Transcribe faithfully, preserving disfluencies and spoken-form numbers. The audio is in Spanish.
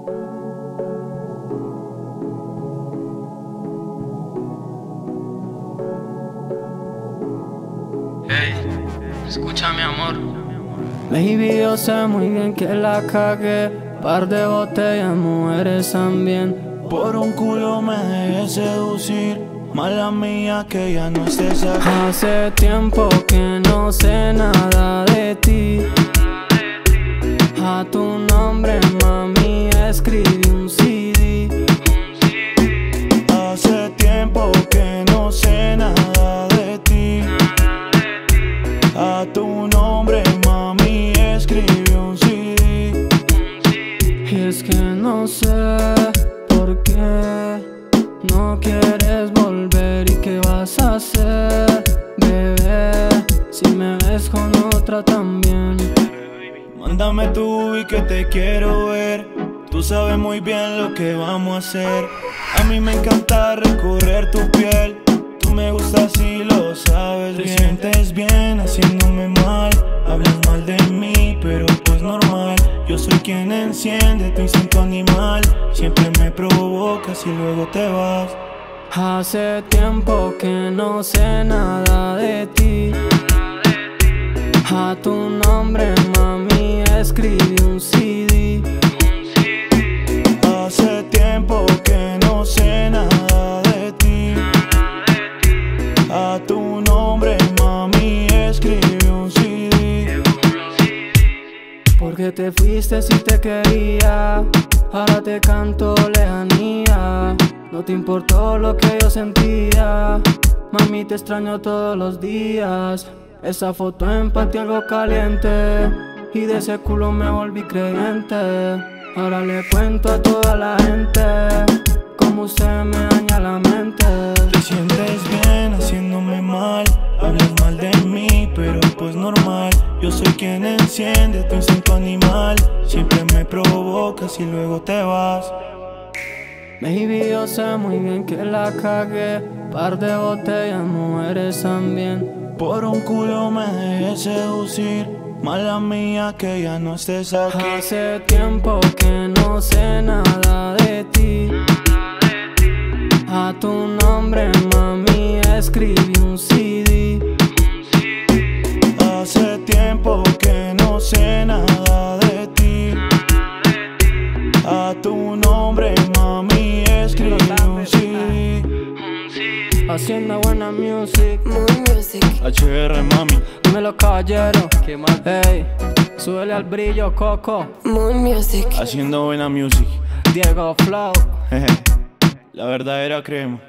Hey, escucha mi amor. Baby, yo sé muy bien que la cagué. Par de botellas, mujeres también. Por un culo me dejé seducir. Mala mía que ya no estés aquí. Hace tiempo que no sé nada de ti. A tu nombre, mami, escribí un C D. Hace tiempo que no sé nada de ti. A tu nombre, mami, escribí un C D. Y es que no sé por qué no quieres volver. ¿Y qué vas a hacer, bebé, si me ves con otra también? Mándame tú y que te quiero ver. Tú sabes muy bien lo que vamos a hacer. A mí me encanta recorrer tu piel. Tú me gustas y lo sabes bien. Te sientes bien haciéndome mal. Hablas mal de mí, pero pues normal. Yo soy quien enciende tu instinto animal. Siempre me provocas y luego te vas. Hace tiempo que no sé nada de ti. A tu nombre, mami, escribí un C D. Hace tiempo que no sé nada de ti. A tu nombre, mami, escribí un C D. ¿Por qué te fuiste si te quería? Ahora te canto lejanía. No te importó lo que yo sentía. Mami, te extraño todos los días. Esa foto empatía algo caliente. Y de ese culo me volví creyente. Ahora le cuento a toda la gente cómo usted me daña la mente. Te sientes bien haciéndome mal. Hablas mal de mí, pero pues normal. Yo soy quien enciende tu instinto animal. Siempre me provocas y luego te vas. Baby, yo sé muy bien que la cagué. Par de botellas, mujeres también. Por un culo me dejé seducir. Mala mía que ya no estés aquí. Hace tiempo que no sé nada de ti. A tu nombre, mami, escribí un C D. Hace tiempo que no sé nada de ti. A tu nombre, mami, escribí un C D. Haciendo buena music. Moon Music. H R, mami. Dímelo, caballero. ¿Qué más? Ey, súbele al brillo, Coco. Moon Music. Haciendo buena music. Diego Flow. La verdadera crema.